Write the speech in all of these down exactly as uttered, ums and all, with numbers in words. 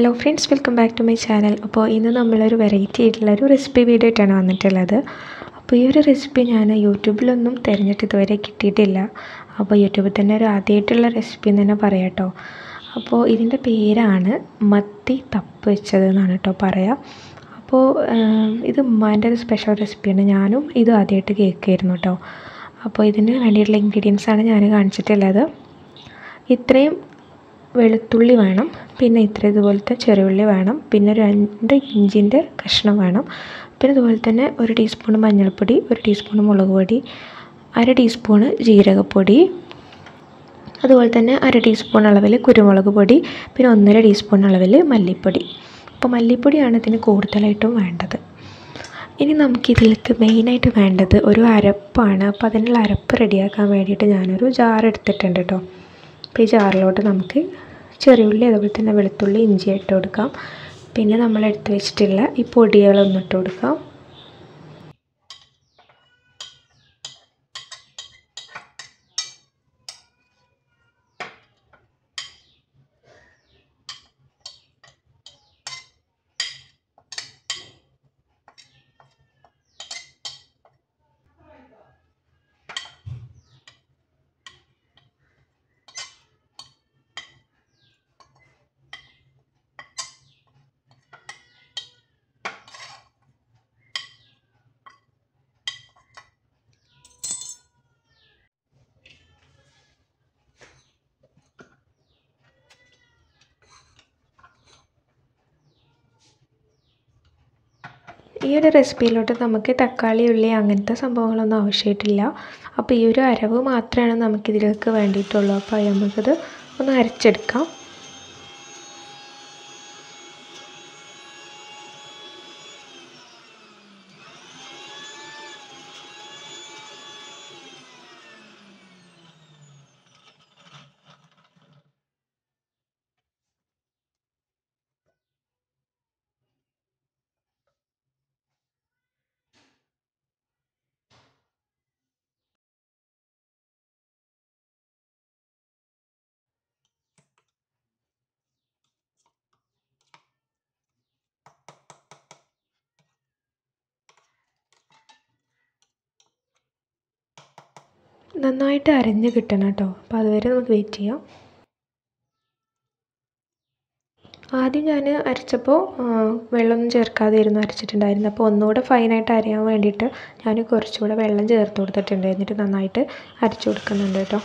Hello friends, welcome back to my channel. അപ്പോൾ ഇന്ന് നമ്മളൊരു വെറൈറ്റി ആയിട്ടുള്ളൊരു റെസിപ്പി വീഡിയോ ആയിട്ടാണ് വന്നിട്ടുള്ളത്. അപ്പോൾ ഈ ഒരു റെസിപ്പി ഞാൻ യൂട്യൂബിലൊന്നും തിരഞ്ഞിട്ട് ഇതുവരെ കിട്ടിയിട്ടില്ല. അപ്പോൾ യൂട്യൂബിൽ തന്നെ ഒരു ആദ്യമായിട്ടുള്ള റെസിപ്പി എന്ന് തന്നെ പറയാം കേട്ടോ. അപ്പോൾ ഇതിൻ്റെ പേരാണ് മത്തി തപ്പ് വെച്ചത് എന്നാണ് കേട്ടോ പറയുക. അപ്പോൾ ഇത് ഉമ്മാൻ്റെ ഒരു സ്പെഷ്യൽ റെസിപ്പിയാണ്. ഞാനും ഇത് ആദ്യമായിട്ട് കേൾക്കായിരുന്നു കേട്ടോ. അപ്പോൾ ഇതിന് വേണ്ടിയിട്ടുള്ള ഇൻഗ്രീഡിയൻസാണ് ഞാൻ കാണിച്ചിട്ടുള്ളത്. ഇത്രയും വെളുത്തുള്ളി വേണം, പിന്നെ ഇത്ര ഇതുപോലത്തെ ചെറുള്ളി വേണം, പിന്നെ രണ്ട് ഇഞ്ചിൻ്റെ കഷ്ണം വേണം, പിന്നെ അതുപോലെ തന്നെ ഒരു ടീസ്പൂൺ മഞ്ഞൾപ്പൊടി, ഒരു ടീസ്പൂൺ മുളക് പൊടി, അര ടീസ്പൂണ് ജീരകപ്പൊടി, അതുപോലെ തന്നെ അര ടീസ്പൂൺ അളവിൽ കുരുമുളക് പൊടി, പിന്നെ ഒന്നര ടീസ്പൂൺ അളവിൽ മല്ലിപ്പൊടി. അപ്പോൾ മല്ലിപ്പൊടിയാണ് ഇതിന് കൂടുതലായിട്ടും വേണ്ടത്. ഇനി നമുക്കിതിലേക്ക് മെയിനായിട്ട് വേണ്ടത് ഒരു അരപ്പാണ്. അപ്പോൾ അതിനുള്ള അരപ്പ് റെഡിയാക്കാൻ വേണ്ടിയിട്ട് ഞാനൊരു ജാർ എടുത്തിട്ടുണ്ട് കേട്ടോ. അപ്പോൾ ഈ ജാറിലോട്ട് നമുക്ക് ചെറിയുള്ളി, അതുപോലെ തന്നെ വെളുത്തുള്ളി, ഇഞ്ചി ഇട്ട് കൊടുക്കാം. പിന്നെ നമ്മൾ എടുത്ത് വെച്ചിട്ടുള്ള ഈ പൊടികളൊന്നും ഇട്ട് കൊടുക്കാം. ഈ ഒരു റെസിപ്പിയിലോട്ട് നമുക്ക് തക്കാളി, ഉള്ളി അങ്ങനത്തെ സംഭവങ്ങളൊന്നും ആവശ്യമായിട്ടില്ല. അപ്പോൾ ഈ ഒരു അരവ് മാത്രമാണ് നമുക്കിതിലേക്ക് വേണ്ടിയിട്ടുള്ളൂ. അപ്പോൾ നമുക്കത് ഒന്ന് അരച്ചെടുക്കാം. നന്നായിട്ട് അരഞ്ഞ് കിട്ടണം കേട്ടോ. അപ്പോൾ അതുവരെ നമുക്ക് വെയിറ്റ് ചെയ്യാം. ആദ്യം ഞാൻ അരച്ചപ്പോൾ വെള്ളമൊന്നും ചേർക്കാതെ ഇരുന്ന് അരച്ചിട്ടുണ്ടായിരുന്നു. അപ്പോൾ ഒന്നുകൂടെ ഫൈനായിട്ട് അരയാൻ വേണ്ടിയിട്ട് ഞാൻ കുറച്ചുകൂടെ വെള്ളം ചേർത്ത് കൊടുത്തിട്ടുണ്ട്. എന്നിട്ട് നന്നായിട്ട് അരച്ചു കൊടുക്കുന്നുണ്ട് കേട്ടോ.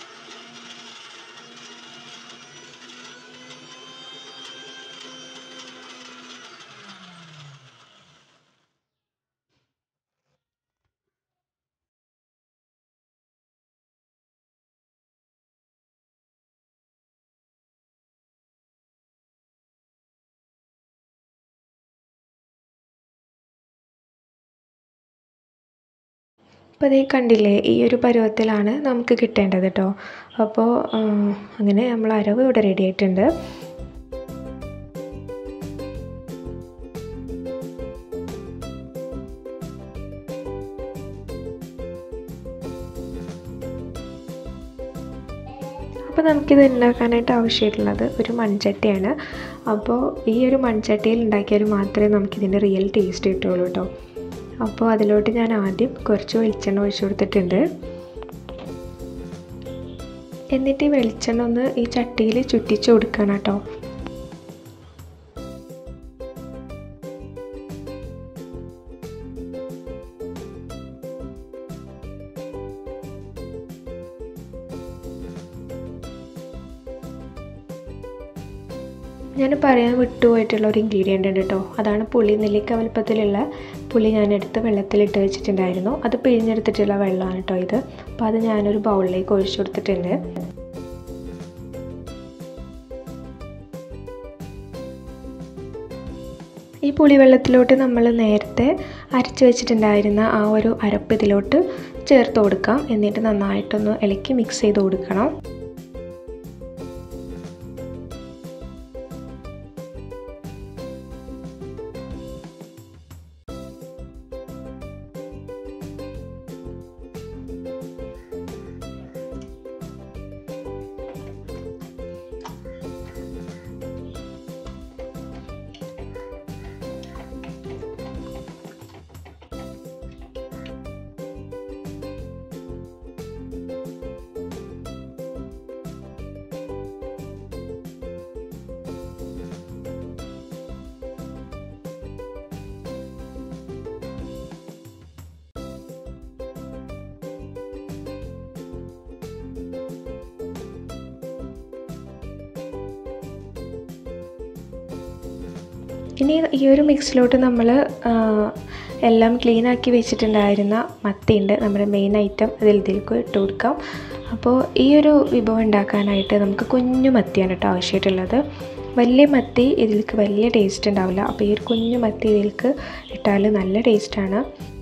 അപ്പോൾ അതേ കണ്ടില്ലേ, ഈ ഒരു പരുവത്തിലാണ് നമുക്ക് കിട്ടേണ്ടത് കേട്ടോ. അപ്പോൾ അങ്ങനെ നമ്മൾ അരവ് ഇവിടെ റെഡി ആയിട്ടുണ്ട്. അപ്പോൾ നമുക്കിത് ഉണ്ടാക്കാനായിട്ട് ആവശ്യമായിട്ടുള്ളത് ഒരു മൺചട്ടിയാണ്. അപ്പോൾ ഈ ഒരു മൺചട്ടിയിൽ ഉണ്ടാക്കിയാൽ മാത്രമേ നമുക്കിതിൻ്റെ റിയൽ ടേസ്റ്റ് കിട്ടുള്ളൂ കേട്ടോ. അപ്പോൾ അതിലോട്ട് ഞാൻ ആദ്യം കുറച്ച് വെളിച്ചെണ്ണ ഒഴിച്ചു കൊടുത്തിട്ടുണ്ട്. എന്നിട്ട് ഈ വെളിച്ചെണ്ണ ഒന്ന് ഈ ചട്ടിയിൽ ചുറ്റിച്ച് കൊടുക്കണം കേട്ടോ. ഞാൻ പറയാൻ വിട്ടുപോയിട്ടുള്ള ഒരു ഇൻഗ്രീഡിയൻ്റ് ഉണ്ട് കേട്ടോ. അതാണ് പുളി. നെല്ലിക്ക വലുപ്പത്തിലുള്ള പുളി ഞാനെടുത്ത് വെള്ളത്തിലിട്ട് വെച്ചിട്ടുണ്ടായിരുന്നു. അത് പിഴിഞ്ഞെടുത്തിട്ടുള്ള വെള്ളമാണ് കേട്ടോ ഇത്. അപ്പോൾ അത് ഞാനൊരു ബൗളിലേക്ക് ഒഴിച്ചു കൊടുത്തിട്ടുണ്ട്. ഈ പുളിവെള്ളത്തിലോട്ട് നമ്മൾ നേരത്തെ അരച്ച് വെച്ചിട്ടുണ്ടായിരുന്ന ആ ഒരു അരപ്പ് ഇതിലോട്ട് ചേർത്ത് കൊടുക്കാം. എന്നിട്ട് നന്നായിട്ടൊന്ന് ഇളക്കി മിക്സ് ചെയ്ത് കൊടുക്കണം. ഇനി ഈ ഒരു മിക്സിലോട്ട് നമ്മൾ എല്ലാം ക്ലീനാക്കി വെച്ചിട്ടുണ്ടായിരുന്ന മത്തിയുണ്ട്, നമ്മുടെ മെയിൻ ഐറ്റം, അതിൽ ഇതിലേക്ക് ഇട്ട് കൊടുക്കാം. അപ്പോൾ ഈ ഒരു വിഭവം ഉണ്ടാക്കാനായിട്ട് നമുക്ക് കുഞ്ഞു മത്തിയാണ് കേട്ടോ ആവശ്യമായിട്ടുള്ളത്. വലിയ മത്തി ഇതിലേക്ക് വലിയ ടേസ്റ്റ് ഉണ്ടാവില്ല. അപ്പോൾ ഈ ഒരു കുഞ്ഞു മത്തി ഇതിലേക്ക് ഇട്ടാൽ നല്ല ടേസ്റ്റാണ്.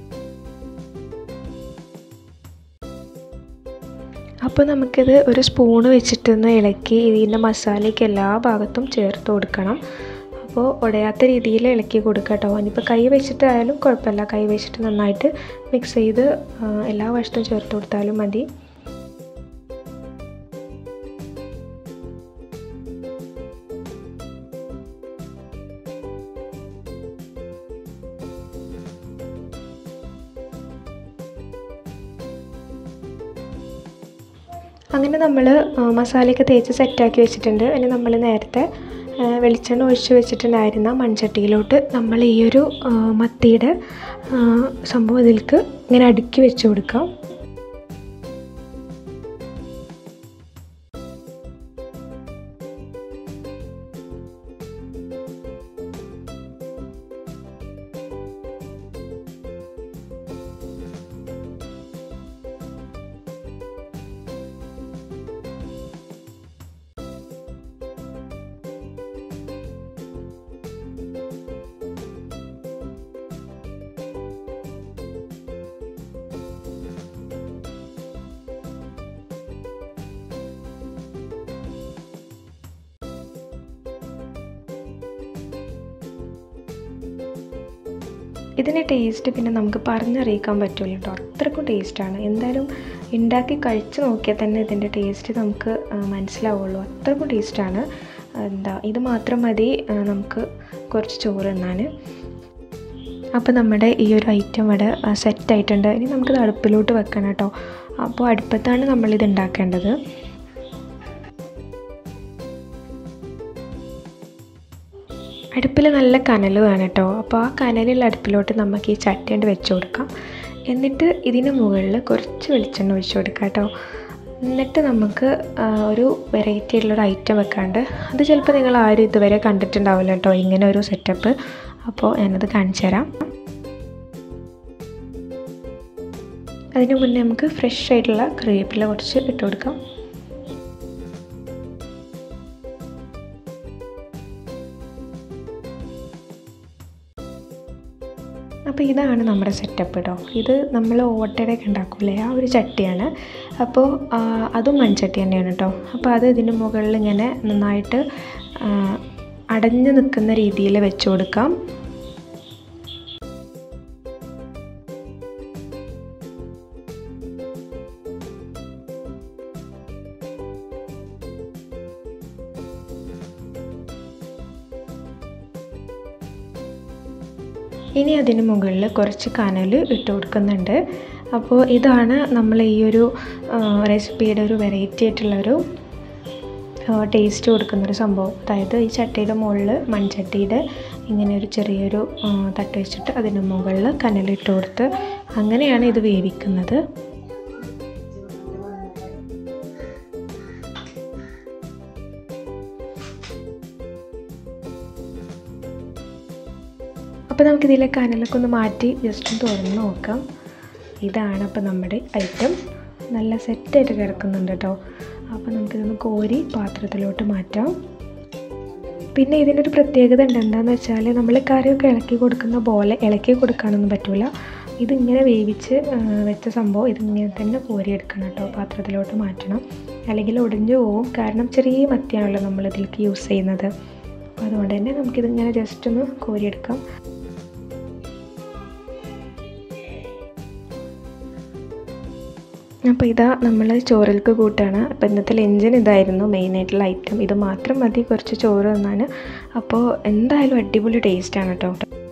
അപ്പോൾ നമുക്കിത് ഒരു സ്പൂണ് വെച്ചിട്ടൊന്ന് ഇളക്കി ഇതിൻ്റെ മസാലയ്ക്ക് എല്ലാ ഭാഗത്തും ചേർത്ത് കൊടുക്കണം. അപ്പോൾ ഉടയാത്ത രീതിയിൽ ഇളക്കി കൊടുക്കുക കേട്ടോ. ഇനിയിപ്പോൾ കൈ വെച്ചിട്ടായാലും കുഴപ്പമില്ല, കൈ വെച്ചിട്ട് നന്നായിട്ട് മിക്സ് ചെയ്ത് എല്ലാ വശത്തും ചേർത്ത് കൊടുത്താലും മതി. അങ്ങനെ നമ്മൾ മസാലയൊക്കെ തേച്ച് സെറ്റാക്കി വെച്ചിട്ടുണ്ട്. ഇനി നമ്മൾ നേരത്തെ വെളിച്ചെണ്ണ ഒഴിച്ച് വെച്ചിട്ടുണ്ടായിരുന്ന മൺചട്ടിയിലോട്ട് നമ്മൾ ഈ ഒരു മത്തിയുടെ സംഭവം ഇതിലേക്ക് ഇങ്ങനെ അടുക്കി വെച്ച് കൊടുക്കാം. ഇതിൻ്റെ ടേസ്റ്റ് പിന്നെ നമുക്ക് പറഞ്ഞറിയിക്കാൻ പറ്റില്ല കേട്ടോ, അത്രയ്ക്കും ടേസ്റ്റാണ്. എന്തായാലും ഉണ്ടാക്കി കഴിച്ച് നോക്കിയാൽ തന്നെ ഇതിൻ്റെ ടേസ്റ്റ് നമുക്ക് മനസ്സിലാവുള്ളൂ, അത്രയ്ക്കും ടേസ്റ്റാണ്. എന്താ ഇത് മാത്രം മതി നമുക്ക് കുറച്ച് ചോറ് തിന്നാൻ. അപ്പോൾ നമ്മുടെ ഈ ഒരു ഐറ്റം ഇവിടെ സെറ്റായിട്ടുണ്ട്. ഇനി നമുക്കിത് അടുപ്പിലോട്ട് വെക്കണം കേട്ടോ. അപ്പോൾ അടുപ്പത്താണ് നമ്മളിത് ഉണ്ടാക്കേണ്ടത്. അടുപ്പിൽ നല്ല കനൽ വേണം കേട്ടോ. അപ്പോൾ ആ കനലുള്ള അടുപ്പിലോട്ട് നമുക്ക് ഈ ചട്ടി കൊണ്ട് വെച്ച് കൊടുക്കാം. എന്നിട്ട് ഇതിന് മുകളിൽ കുറച്ച് വെളിച്ചെണ്ണ ഒഴിച്ച് കൊടുക്കാം കേട്ടോ. എന്നിട്ട് നമുക്ക് ഒരു വെറൈറ്റി ഉള്ളൊരു ഐറ്റം വെക്കാണ്ട്, അത് ചിലപ്പോൾ നിങ്ങൾ ആരും ഇതുവരെ കണ്ടിട്ടുണ്ടാവില്ല കേട്ടോ ഇങ്ങനെ ഒരു സെറ്റപ്പ്. അപ്പോൾ ഞാനത് കാണിച്ചു തരാം. അതിന് മുന്നേ നമുക്ക് ഫ്രഷ് ആയിട്ടുള്ള കറിവേപ്പില കുറച്ച് ഇട്ട് കൊടുക്കാം. അപ്പോൾ ഇതാണ് നമ്മുടെ സെറ്റപ്പ് കേട്ടോ. ഇത് നമ്മൾ ഓട്ടടയൊക്കെ ഉണ്ടാക്കൂലേ ആ ഒരു ചട്ടിയാണ്. അപ്പോൾ അതും മൺചട്ടി തന്നെയാണ് കേട്ടോ. അപ്പോൾ അത് ഇതിന് മുകളിൽ ഇങ്ങനെ നന്നായിട്ട് അടഞ്ഞു നിൽക്കുന്ന രീതിയിൽ വെച്ച് കൊടുക്കാം. ഇനി അതിന് മുകളിൽ കുറച്ച് കനൽ ഇട്ട് കൊടുക്കുന്നുണ്ട്. അപ്പോൾ ഇതാണ് നമ്മൾ ഈ ഒരു റെസിപ്പിയുടെ ഒരു വെറൈറ്റി ആയിട്ടുള്ളൊരു ടേസ്റ്റ് കൊടുക്കുന്നൊരു സംഭവം. അതായത് ഈ ചട്ടിയുടെ മുകളിൽ മൺചട്ടിയുടെ ഇങ്ങനെ ഒരു ചെറിയൊരു തട്ട് വെച്ചിട്ട് അതിന് മുകളിൽ കനലിട്ട് കൊടുത്ത് അങ്ങനെയാണ് ഇത് വേവിക്കുന്നത്. അപ്പോൾ നമുക്കിതിലെ കനലൊക്കെ ഒന്ന് മാറ്റി ജസ്റ്റ് ഒന്ന് തുറന്ന് നോക്കാം. ഇതാണ് അപ്പോൾ നമ്മുടെ ഐറ്റം. നല്ല സെറ്റായിട്ട് കിടക്കുന്നുണ്ട് കേട്ടോ. അപ്പോൾ നമുക്കിതൊന്ന് കോരി പാത്രത്തിലോട്ട് മാറ്റാം. പിന്നെ ഇതിനൊരു പ്രത്യേകത ഉണ്ട്. എന്താണെന്ന് വെച്ചാൽ നമ്മൾ കറിയൊക്കെ ഇളക്കി കൊടുക്കുന്ന പോലെ ഇളക്കി കൊടുക്കാനൊന്നും പറ്റില്ല. ഇതിങ്ങനെ വേവിച്ച് വെച്ച സംഭവം ഇതിങ്ങനെ തന്നെ കോരിയെടുക്കണം കേട്ടോ. പാത്രത്തിലോട്ട് മാറ്റണം, അല്ലെങ്കിൽ ഒടിഞ്ഞു പോവും. കാരണം ചെറിയ മത്തിയാണല്ലോ നമ്മളിതിലേക്ക് യൂസ് ചെയ്യുന്നത്. അപ്പോൾ അതുകൊണ്ട് തന്നെ നമുക്കിതിങ്ങനെ ജസ്റ്റ് ഒന്ന് കോരിയെടുക്കാം. അപ്പോൾ ഇതാ നമ്മൾ ചോറിലേക്ക് കൂട്ടാണ്. അപ്പോൾ ഇന്നത്തെ ലഞ്ചിന് ഇതായിരുന്നു മെയിനായിട്ടുള്ള ഐറ്റം. ഇത് മാത്രം മതി കുറച്ച് ചോറ് തിന്നാൻ. അപ്പോൾ എന്തായാലും അടിപൊളി ടേസ്റ്റാണ് കേട്ടോ.